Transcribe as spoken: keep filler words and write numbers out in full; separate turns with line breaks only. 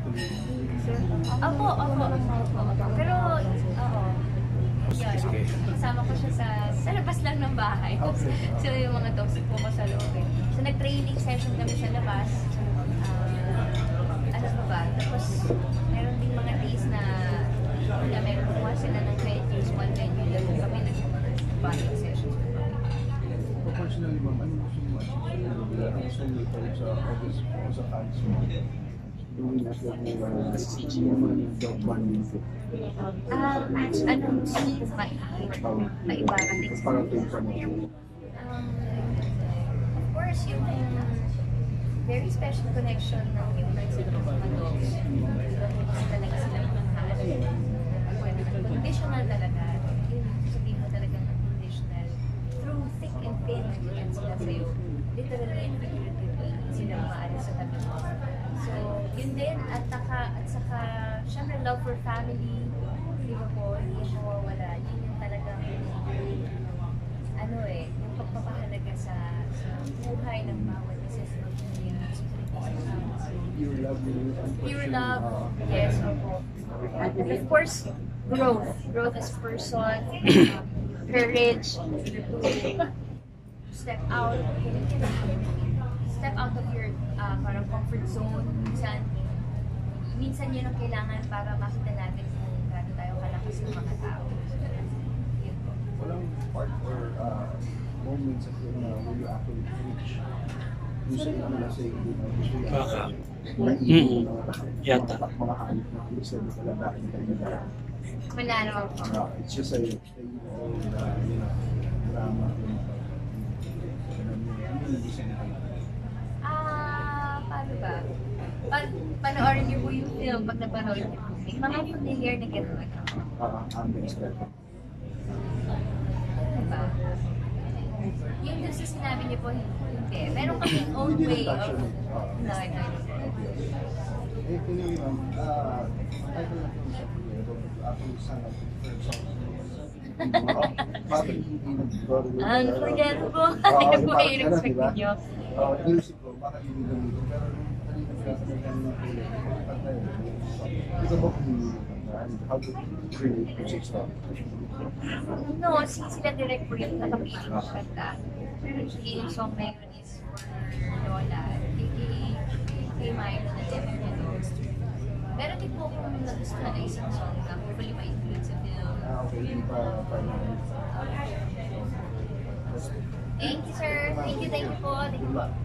Opo, opo, opo. Pero, oo. Yun. Kasama ko siya sa, sa labas lang ng bahay. So, yung mga dogs po ko sa loob eh. So, nag-training session kami sa labas. Uh, ano pa ba? Tapos, meron din mga days na na meron po sila ng venues, one venue lang kami nag-bonding sessions.
Personally, ma'am, ano gusto mo ang solo sa office o sa fans mo? Doing as well yung dog bonding po.
Um, ano gusto niyo ba? Maibarating sa
Parating sa mga.
Um, of course, yung very special connection ng humans at mga dogs. Kasi talaga sila mahal. Conditional talaga. Yun, sabihin mo talaga ng conditional. Through thick and thin, yan sila sa'yo. Literally and figuratively, sila maaari sa tabi mo. So, yun din. At saka, at saka, syempre, love for family. Di ba po, hindi siya mawawala. Yun yung talagang, ano eh, yung pagpapahalaga sa, sa buhay ng bawat isa sa niya.
Pure love.
Pure love, yes, opo. And of course, growth. Growth as a person, courage, to step out, step out of your uh, parang comfort zone. Minsan, minsan yun ang kailangan para makita natin kung gaano tayo kalakas ng mga tao. Yun po.
Walang part or uh, moments of your uh, where you actually preach. Using naman na say, gusto yan.
Baka.
Mm.
Yata.
Mga hanip na gusto mo talaga in Canada.
Wala naman po.
Uh, it's just a, a uh, you know, drama.
Ah, paano ba? Pag panoorin niyo po yung film, pag napanood niyo po, may mga familiar na gano'n.
Ah, ambience ka.
Diba? Yung doon sa sinabi niyo po, hindi. Meron kaming own
You
way
didn't touch
of...
on it. Ah.
No, no, no.
Eh, anyway, ma'am, ah, I don't know sa pero actually sana different songs. Bakit hindi nag-broadway?
Unforgettable. Ano po kayo in-expect niyo?
Uh, music ko, baka hindi gamitin. Pero kanina pinasa na ng kulit. It's about music. How to create music stuff.
No, si sila direct po yung nakapiling ng kanta. Pero actually, yung song na yun is for Lola. Kay kay Milo na demo niya doon. Meron din po kung nagustuhan na isang song na hopefully ma-include sa film.
Ah, okay. Hindi pa pa
Thank you, sir. Thank you, thank you po. Thank you po.